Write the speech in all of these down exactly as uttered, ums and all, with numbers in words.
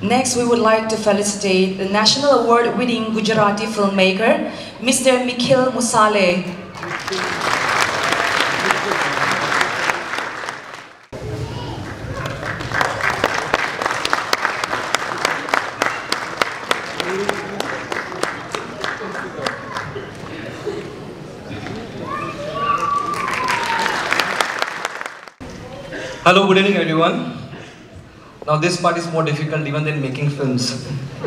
Next, we would like to felicitate the National Award-winning Gujarati filmmaker, Mister Mikhil Musale. Hello, good evening everyone. Now this part is more difficult even than making films.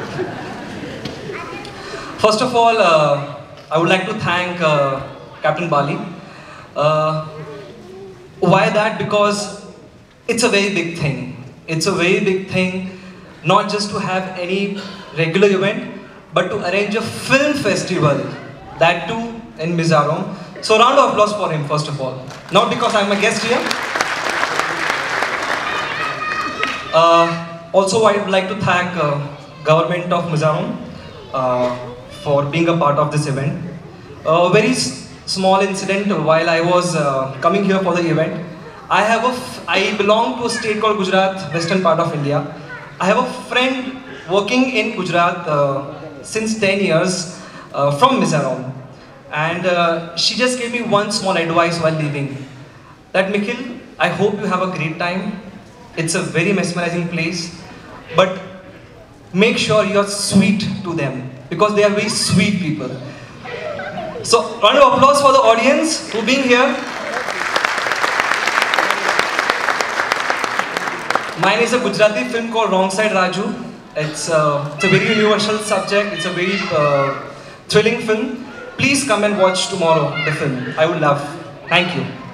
First of all, uh, I would like to thank uh, Captain Bali. Uh, why that? Because it's a very big thing. It's a very big thing, not just to have any regular event, but to arrange a film festival, that too in Mizoram. So round of applause for him first of all. Not because I'm a guest here. Uh, also, I would like to thank uh, government of Mizoram uh, for being a part of this event. A very small incident while I was uh, coming here for the event. I have a f I belong to a state called Gujarat, western part of India. I have a friend working in Gujarat uh, since ten years uh, from Mizoram, and uh, she just gave me one small advice while leaving. That Mikhil, I hope you have a great time. It's a very mesmerizing place, but make sure you're sweet to them because they are very sweet people. So, round of applause for the audience who being here. Mine is a Gujarati film called Wrong Side Raju. It's, uh, it's a very universal subject. It's a very uh, thrilling film. Please come and watch tomorrow the film. I would love. Thank you.